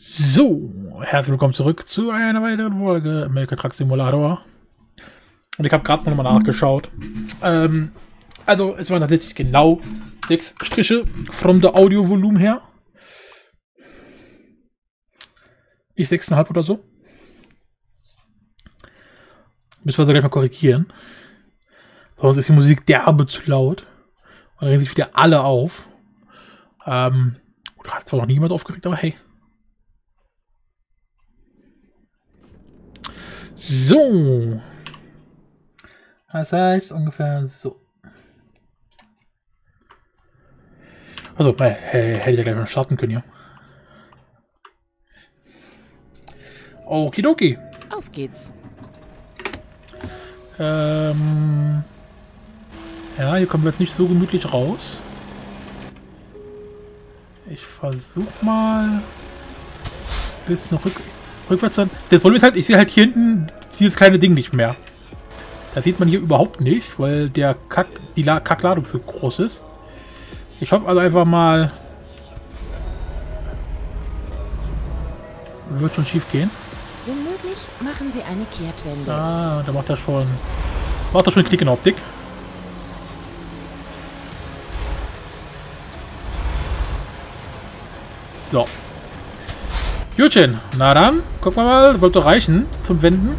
So, herzlich willkommen zurück zu einer weiteren Folge American Truck Simulator. Und ich habe gerade noch mal nachgeschaut. Also, es waren tatsächlich genau 6 Striche from the Audio-Volumen her. Ich 6,5 oder so. Müssen wir so gleich mal korrigieren. Sonst ist die Musik derbe zu laut. Und dann regen sich wieder alle auf. Hat zwar noch niemand aufgeregt, aber hey. So. Das heißt ungefähr so. Also, hätte ich ja gleich mal starten können, ja. Okidoki. Auf geht's. Ja, hier kommen wir jetzt nicht so gemütlich raus. Ich versuche mal ein bisschen rückwärts dann. Das Problem ist halt, ich sehe halt hier hinten dieses kleine Ding nicht mehr. Das sieht man hier überhaupt nicht, weil der die Kackladung so groß ist. Ich hoffe also einfach mal, wird schon schief gehen. Wenn möglich, machen Sie eine Kehrtwende. Ah, da macht er schon Klick in der Optik. So. Jutchen, na dann, gucken wir mal, sollte reichen zum Wenden.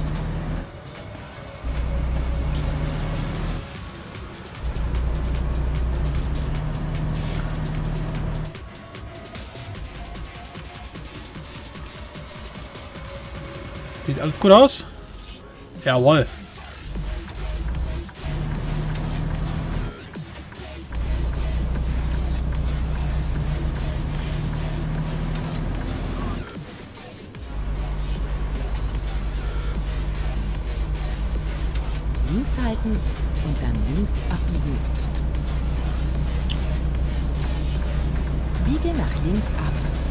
Sieht alles gut aus? Jawohl. Links halten und dann links abbiegen. Biege nach links ab.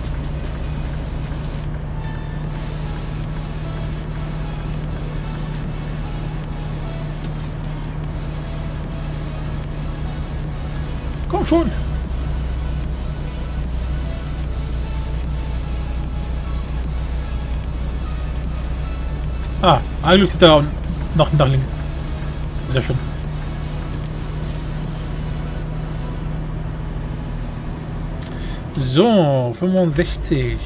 Komm schon. Ah, eigentlich sieht er nach links. Sehr schön. So, 65.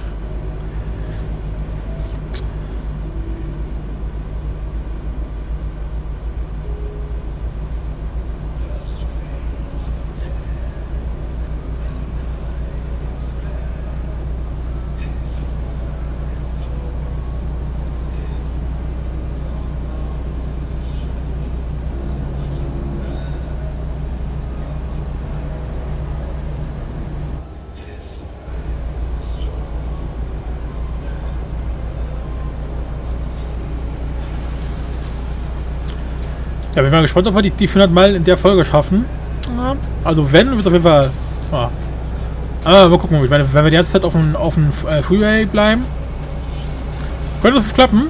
Ja, bin mal gespannt, ob wir die 400 Meilen in der Folge schaffen. Ja, also wenn, wird es auf jeden Fall... Ja. Aber mal gucken, ich meine, wenn wir die ganze Zeit auf dem Freeway bleiben, könnte das klappen.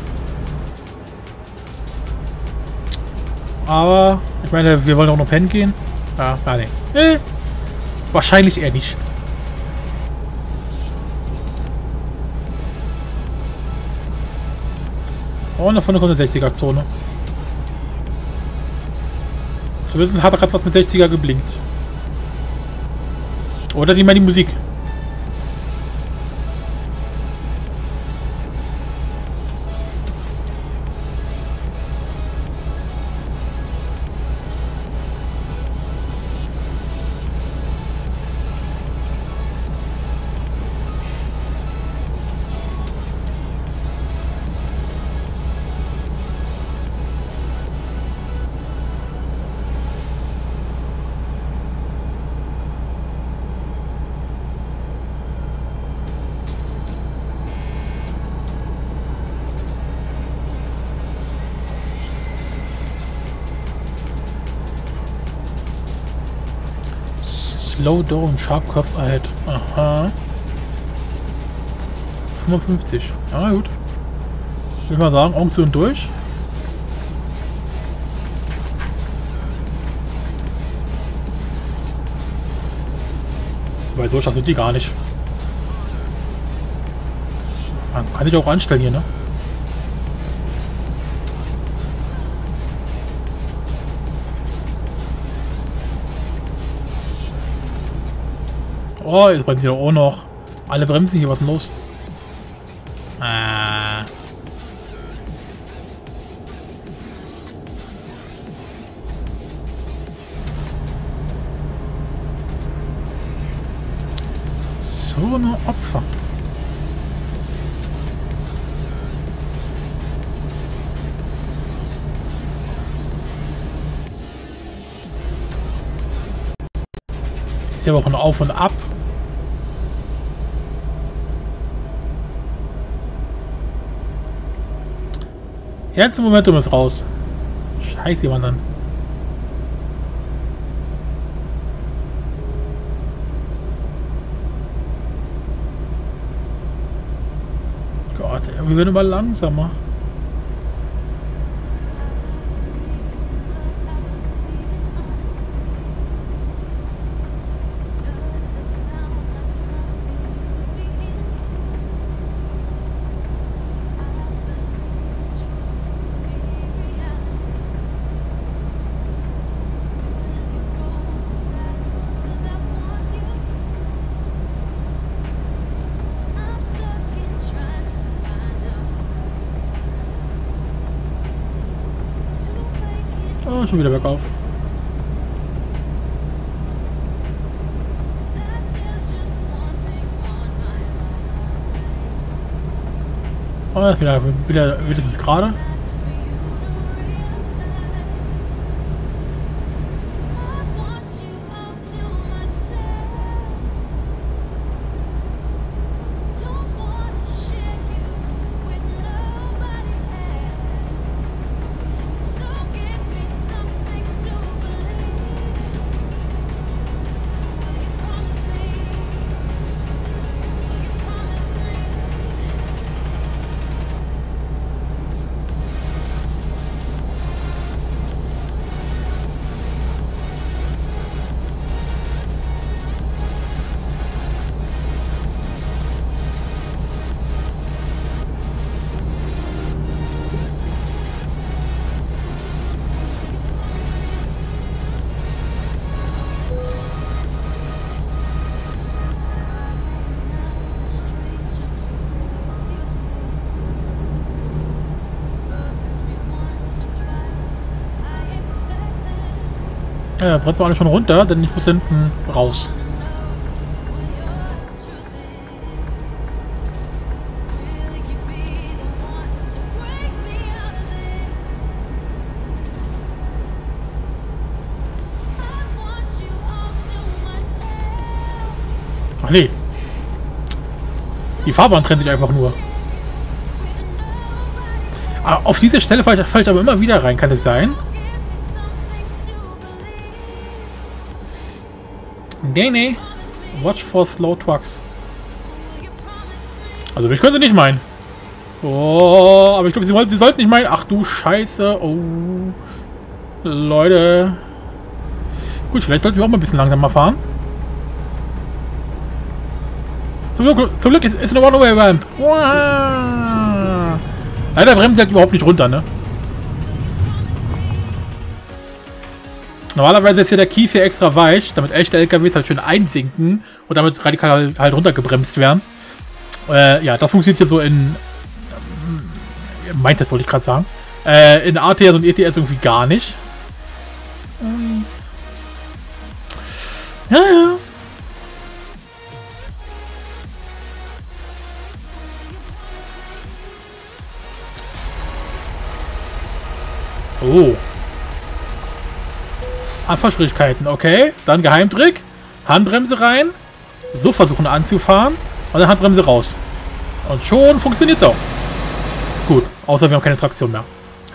Aber, ich meine, wir wollen auch noch pennen gehen. Ja, nee. Wahrscheinlich eher nicht. Und da vorne kommt eine 60er-Zone. Zumindest hat er gerade was mit 60er geblinkt. Oder die Musik. Slow down, sharp curves ahead. Aha. 55. Ja, gut. Ich würde mal sagen, Augen zu und durch. Weil so scharf sind die gar nicht. Kann ich auch anstellen hier, ne? Oh, jetzt bremsen sie auch noch. Alle bremsen hier, was ist denn los? So eine Opfer. Ist ja auch ein Auf und Ab. Jetzt im Momentum ist raus. Scheiße, jemand dann. Gott, wir werden immer langsamer. Oh, schon wieder bergauf. Oh, ist wieder es gerade. Ja, bremst wir alle schon runter, denn ich muss hinten raus. Ach nee. Die Fahrbahn trennt sich einfach nur. Aber auf diese Stelle falle ich aber immer wieder rein, kann es sein? Nee. Watch for slow trucks. Also ich könnte nicht meinen. Oh, aber ich glaube, sie sollten nicht meinen. Ach du Scheiße. Oh. Leute. Gut, vielleicht sollten wir auch mal ein bisschen langsamer fahren. Zum Glück ist eine One-Way-Ramp. Wow. Leider bremst halt überhaupt nicht runter, ne? Normalerweise ist ja der Kies hier extra weich, damit echte LKWs halt schön einsinken und damit radikal halt runtergebremst werden. Ja, das funktioniert hier so in... Meint das wollte ich gerade sagen. In ATS und ETS irgendwie gar nicht. Ja. Oh. Anfahrschwierigkeiten, okay. Dann Geheimtrick. Handbremse rein. So versuchen anzufahren. Und dann Handbremse raus. Und schon funktioniert es auch. Gut, außer wir haben keine Traktion mehr.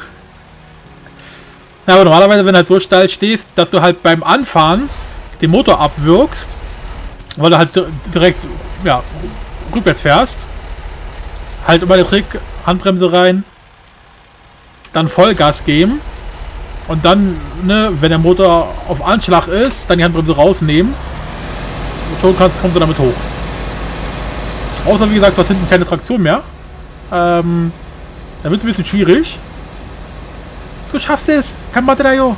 Ja, aber normalerweise, wenn du halt so steil stehst, dass du halt beim Anfahren den Motor abwirkst, weil du halt direkt, ja, rückwärts fährst. Halt immer der Trick, Handbremse rein. Dann Vollgas geben. Und dann, ne, wenn der Motor auf Anschlag ist, dann die Handbremse rausnehmen. Und schon kommst du damit hoch. Außer, wie gesagt, du hast hinten keine Traktion mehr. Dann wird es ein bisschen schwierig. Du schaffst es! Kamadreyo!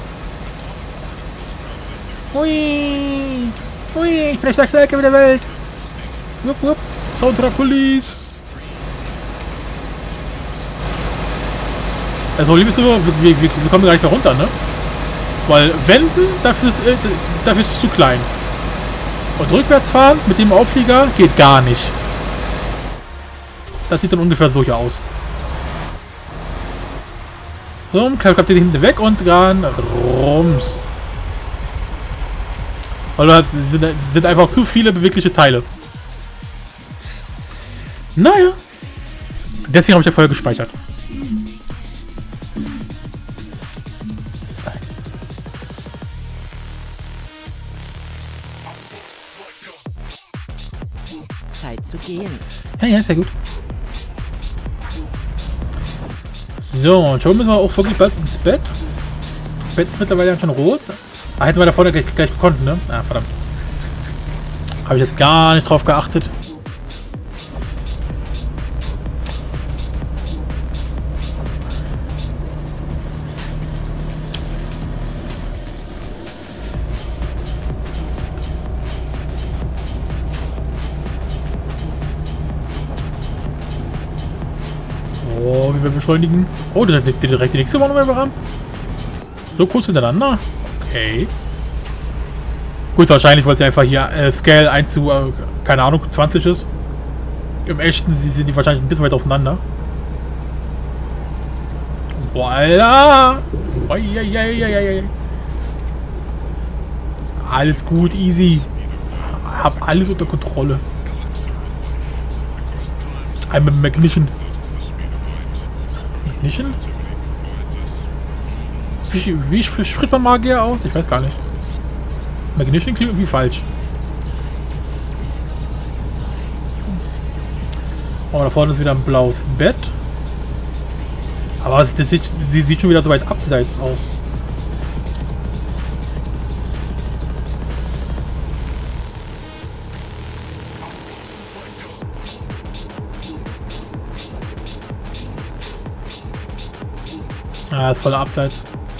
Hui! Hui! Ich bin der stärkste der Welt! Wupp, wupp! Soundtrack Police! Also, liebes Zuhörer, wir kommen gar nicht mehr runter, ne? Weil wenden, dafür ist es zu klein. Und rückwärts fahren mit dem Auflieger geht gar nicht. Das sieht dann ungefähr so hier aus. So, klappt ihr hinten weg und dann rums. Weil da sind einfach zu viele bewegliche Teile. Naja. Deswegen habe ich ja vorher gespeichert. Zeit zu gehen. Ja, sehr gut. So, und schon müssen wir auch wirklich bald ins Bett. Das Bett ist mittlerweile schon rot. Ah, hätten wir da vorne gleich gekonnt, ne? Ah, verdammt. Habe ich jetzt gar nicht drauf geachtet. Oh, wie wir beschleunigen. Oh, direkt die nächste Wohnung haben. So kurz hintereinander. Okay. Gut, wahrscheinlich, weil es einfach hier Scale 1 zu, keine Ahnung, 20 ist. Im echten sind die wahrscheinlich ein bisschen weit auseinander. Voila! Alles gut, easy. Hab alles unter Kontrolle. Einmal Magnition. Magnition? Wie spricht man Magier aus? Ich weiß gar nicht. Magnition klingt irgendwie falsch. Oh, da vorne ist wieder ein blaues Bett. Aber sie sieht schon wieder so weit abseits aus. Ah, ist voller Abseits.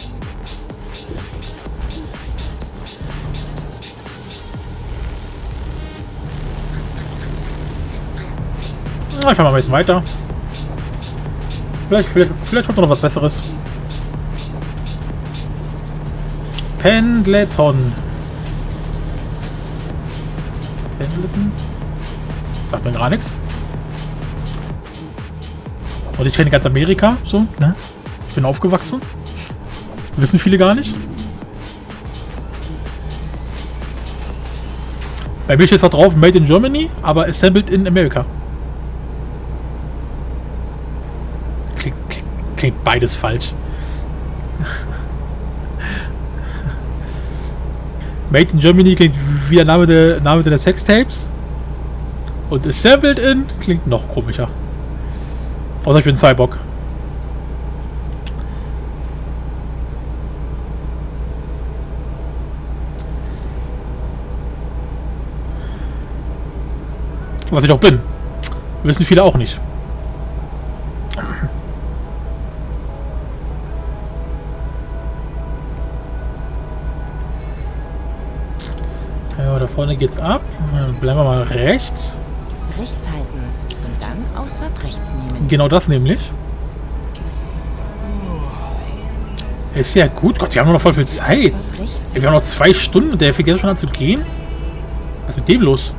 Ich fahr mal ein bisschen weiter. Vielleicht kommt noch was Besseres. Pendleton. Pendleton? Sagt mir gar nichts. Und ich kenne ganz Amerika, so, ne? Ich bin aufgewachsen. Wissen viele gar nicht. Bei mir steht zwar drauf Made in Germany, aber assembled in America. Klingt beides falsch. Made in Germany klingt wie der Name der Sextapes. Und assembled in klingt noch komischer. Außer ich bin Cyborg. Was ich auch bin. Wissen viele auch nicht. Ja, da vorne geht's ab. Bleiben wir mal rechts. Rechts halten und dann Ausfahrt rechts nehmen. Genau das nämlich. Ist ja gut. Gott, wir haben noch voll viel Zeit. Ey, wir haben noch 2 Stunden und der fängt jetzt schon an zu gehen. Was ist mit dem los?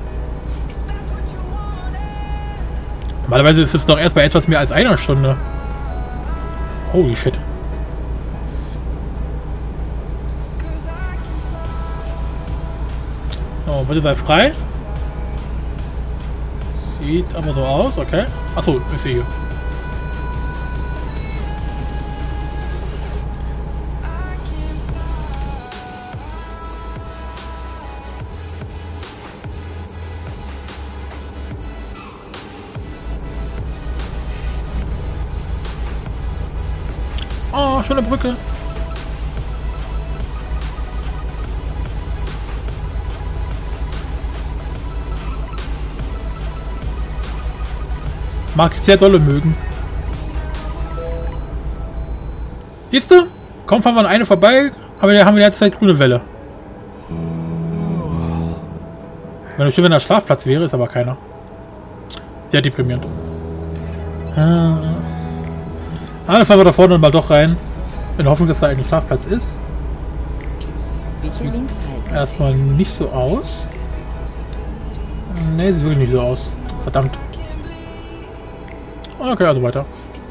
Normalerweise ist es doch erst bei etwas mehr als einer Stunde. Holy shit. So, bitte sei frei. Sieht aber so aus, okay. Achso, ist hier. Oh, schöne Brücke. Mag ich sehr dolle mögen. Siehst du? Kaum fahren wir an eine vorbei, aber da haben wir jetzt halt grüne Welle. Wenn schön, wenn da Schlafplatz wäre, ist aber keiner. Sehr deprimierend. Dann fahren wir da vorne mal doch rein. In der Hoffnung, dass da eigentlich Schlafplatz ist. Bitte links halten. Erstmal nicht so aus. Ne, sieht wirklich nicht so aus. Verdammt. Okay, also weiter.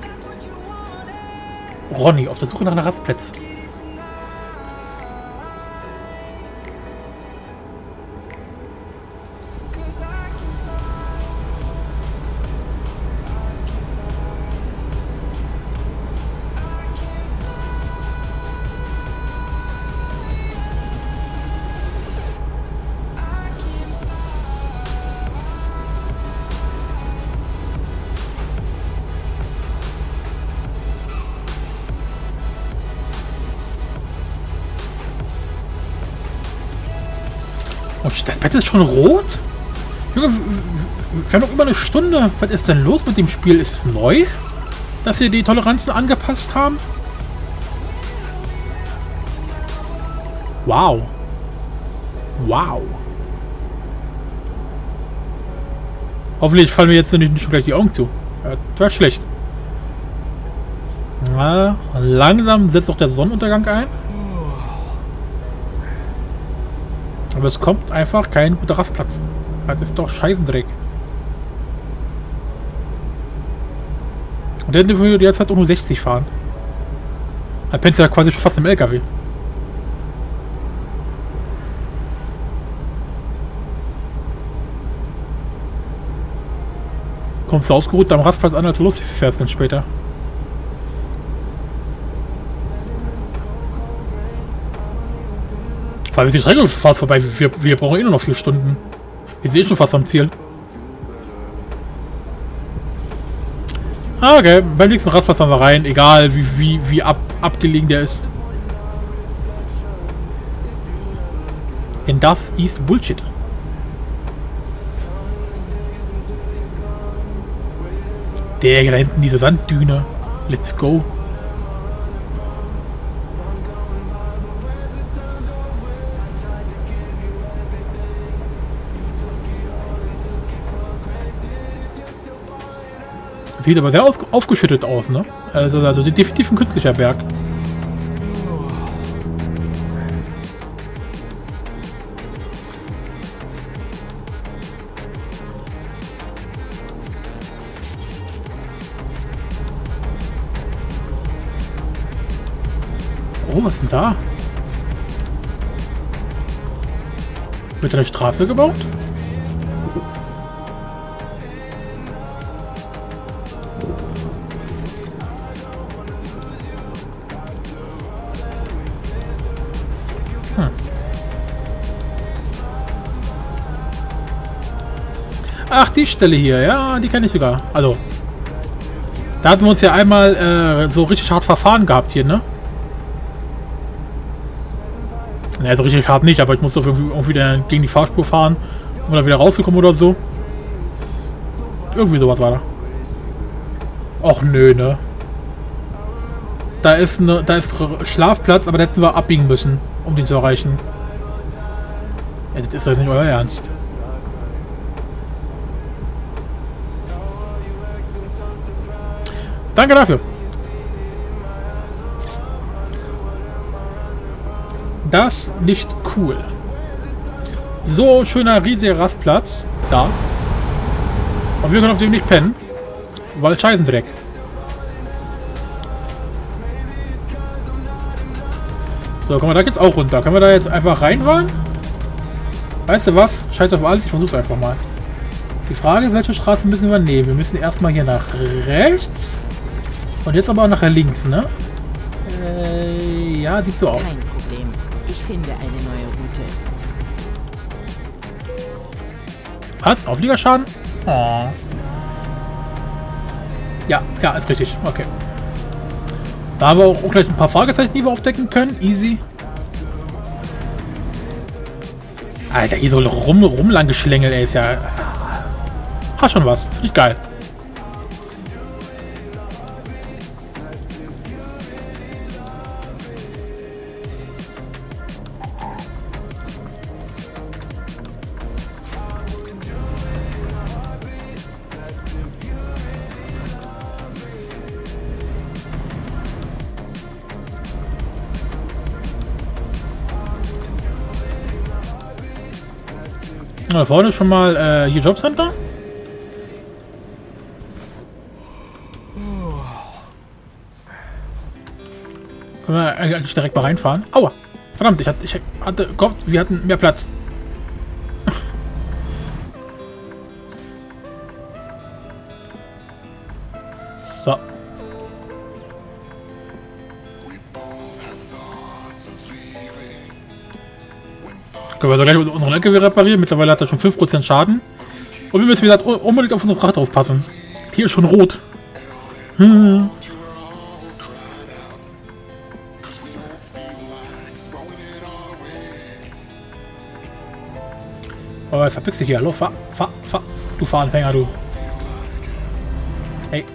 Ronny, auf der Suche nach einer Rastplatz. Oh, das Bett ist schon rot? Junge, wir haben noch über eine Stunde. Was ist denn los mit dem Spiel? Ist es neu, dass sie die Toleranzen angepasst haben? Wow. Wow. Hoffentlich fallen mir jetzt nicht schon gleich die Augen zu. Das war schlecht. Na, langsam setzt auch der Sonnenuntergang ein. Aber es kommt einfach kein guter Rastplatz. Das ist doch Scheißendreck. Und dann dürfen wir jetzt halt auch nur 60 fahren. Da pennt ja quasi schon fast im LKW. Kommst du ausgeruht am Rastplatz an, als du losfährst dann später. Weil wir die Strecke fast vorbei. Wir brauchen eh nur noch 4 Stunden. Wir sind eh schon fast am Ziel. Okay, beim nächsten Rastplatz fahren wir rein. Egal wie abgelegen der ist. Denn das ist Bullshit. Der da hinten, diese Sanddüne. Let's go. Sieht aber sehr aufgeschüttet aus, ne? Also definitiv ein künstlicher Berg. Oh, was ist denn da? Wird eine Straße gebaut? Ach, die Stelle hier, ja, die kenne ich sogar. Also, da hatten wir uns ja einmal so richtig hart verfahren gehabt hier, ne? Ne, so richtig hart nicht, aber ich musste irgendwie gegen die Fahrspur fahren, um da wieder rauszukommen oder so. Irgendwie sowas war da. Och nö, ne? Da ist Schlafplatz, aber da hätten wir abbiegen müssen, um den zu erreichen. Ja, das ist doch nicht euer Ernst. Danke dafür. Das nicht cool. So, schöner riesiger Rastplatz. Da. Und wir können auf dem nicht pennen. Weil Scheißendreck. So, komm mal, da geht's auch runter. Können wir da jetzt einfach reinfahren? Weißt du was? Scheiß auf alles, ich versuch's einfach mal. Die Frage ist, welche Straße müssen wir nehmen? Wir müssen erstmal hier nach rechts. Und jetzt aber auch nach links, ne? Ja, sieht so aus. Kein Problem. Ich finde eine neue Route. Was? Aufliegerschaden? Oh. Ja, ist richtig. Okay. Da haben wir auch gleich ein paar Fragezeichen, die wir aufdecken können. Easy. Alter, hier so rumlang geschlängelt, ey. Ist ja... Hat schon was. Finde ich geil. Da vorne ist schon mal hier Jobcenter. Können wir eigentlich direkt mal reinfahren? Aua! Verdammt, ich hatte gehofft, wir hatten mehr Platz. So. Können wir so gleich unseren LKW reparieren. Mittlerweile hat er schon 5% Schaden. Und wir müssen wieder unbedingt auf unsere Fracht aufpassen. Hier ist schon rot. Oh, verpiss dich hier. Hallo, fahr. Du Fahranfänger, du. Hey.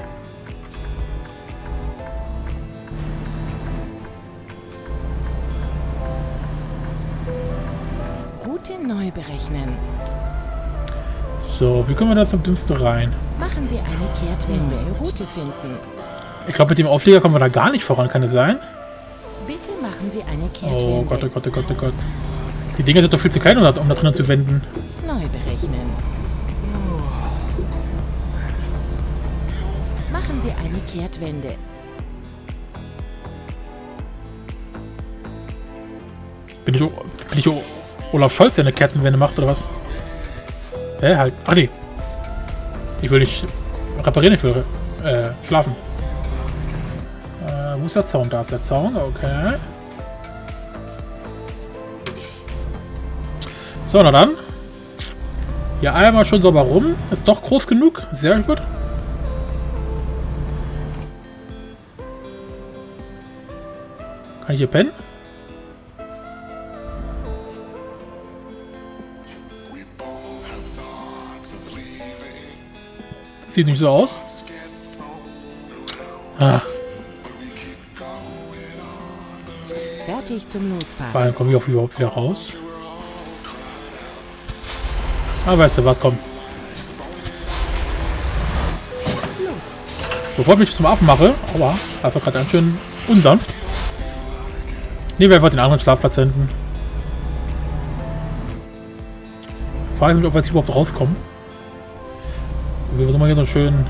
Route neu berechnen. So, wie kommen wir da zum Dümmsten rein? Machen Sie eine Kehrtwende. Route finden. Ich glaube, mit dem Auflieger kommen wir da gar nicht voran, kann es sein? Bitte machen Sie eine Kehrtwende. Oh Gott, oh Gott, oh Gott, oh Gott. Die Dinger sind doch viel zu klein, um da drinnen zu wenden. Neu berechnen. Machen Sie eine Kehrtwende. Bin ich Olaf Scholz, der eine Kehrtwende macht, oder was? Hä, halt. Ach nee. Ich will nicht reparieren, ich will schlafen. Wo ist der Zaun? Da ist der Zaun, okay. So, na dann. Hier einmal schon sauber rum. Ist doch groß genug. Sehr gut. Kann ich hier pennen? Sieht nicht so aus. Ah. Fertig zum Losfahren. Dann komme ich auch überhaupt wieder raus. Ah, weißt du was, komm. Los. Bevor ich mich zum Affen mache, aber einfach gerade ganz schön unsanft. Nehmen wir einfach den anderen Schlafpatienten. Frage mich, ob wir jetzt überhaupt rauskommen. Wir versuchen mal hier so schön.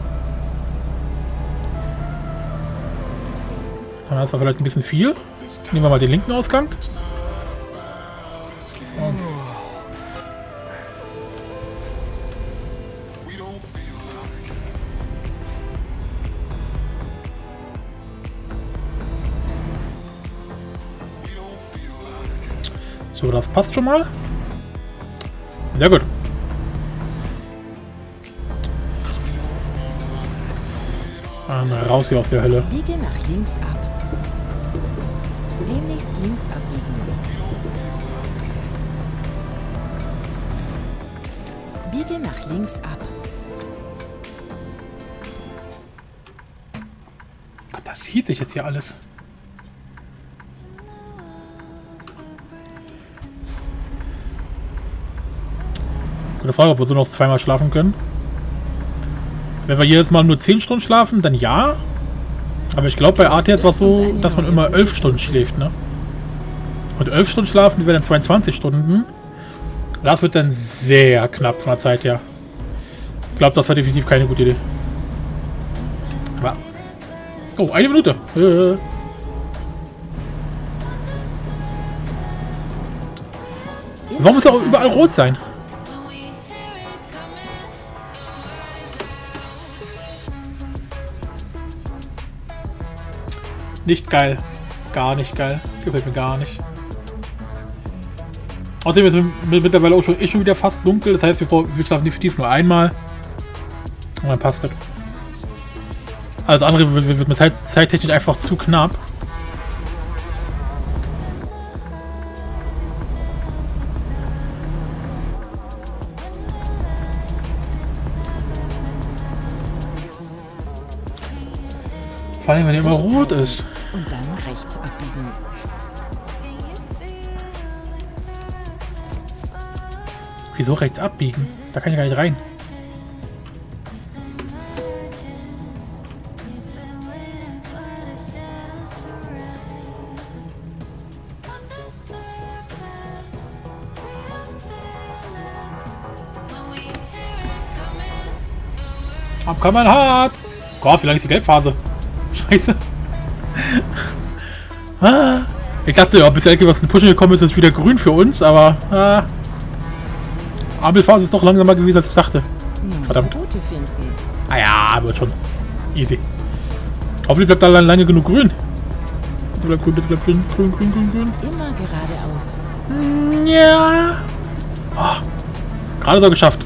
Dann hat es vielleicht ein bisschen viel. Nehmen wir mal den linken Ausgang. Und so, das passt schon mal. Sehr gut. Dann raus hier aus der Hölle. Biege nach links ab. Demnächst links abbiegen. Biege nach links ab. Gott, das sieht sich jetzt hier alles. Gute Frage, ob wir so noch zweimal schlafen können. Wenn wir jedes Mal nur 10 Stunden schlafen, dann ja. Aber ich glaube, bei ATS war es so, dass man immer 11 Stunden schläft, ne? Und 11 Stunden schlafen, die wären dann 22 Stunden. Das wird dann sehr knapp von der Zeit her. Ich glaube, das war definitiv keine gute Idee. Aber oh, 1 Minute. Warum muss ja auch überall rot sein? Nicht geil. Gar nicht geil. Gefällt mir gar nicht. Außerdem ist es mittlerweile auch schon wieder fast dunkel. Das heißt, wir schlafen definitiv nur einmal. Und dann passt das. Alles andere wird mir zeittechnisch einfach zu knapp. Vor allem, wenn er immer rot ist. Und dann rechts abbiegen. Wieso rechts abbiegen? Da kann ich gar nicht rein. Kann man hart. Gott, wie lange ist die Gelbphase? Scheiße. Ich dachte, ja, bis endlich was in Pushen gekommen ist, ist es wieder grün für uns, aber Ampelphase ist doch langsamer gewesen, als ich dachte. Verdammt. Route finden. Ah ja, wird schon. Easy. Hoffentlich bleibt da lange genug grün. Bitte bleibt grün, bitte bleibt grün. Grün, grün, grün, grün. Immer geradeaus. Ja. Oh, gerade so geschafft.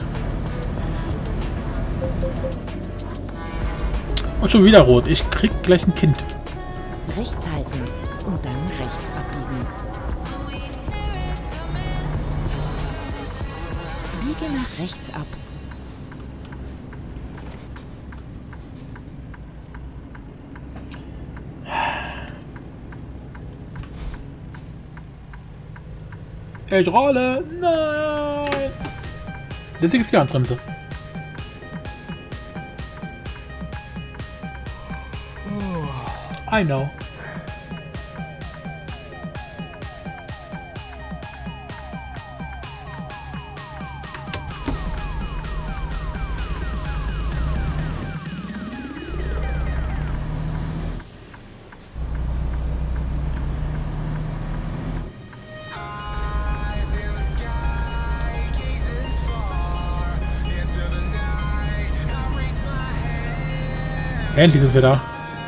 Und schon wieder rot. Ich krieg gleich ein Kind. Rechts halten und dann rechts abbiegen. Biege nach rechts ab. Ich rolle. Nein. Deswegen ist die Handbremse. I know. Endlich sind wir da.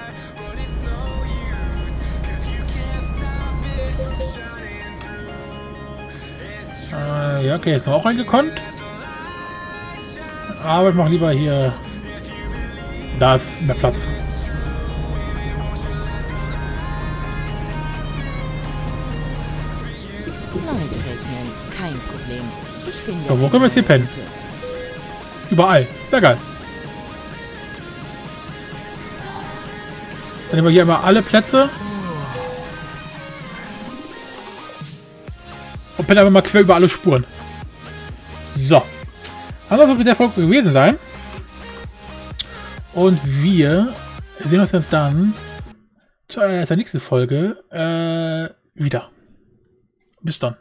Ja, okay, ist noch auch reingekonnt. Aber ich mache lieber hier. Da ist mehr Platz. Neu berechnen, kein Problem. Ich finde. So, wo können wir jetzt hier pennen? Überall. Sehr geil. Dann nehmen wir hier einmal alle Plätze. Und pennen einfach mal quer über alle Spuren. So. Das soll es mit der Folge gewesen sein. Und wir sehen uns dann zur nächsten Folge wieder. Bis dann.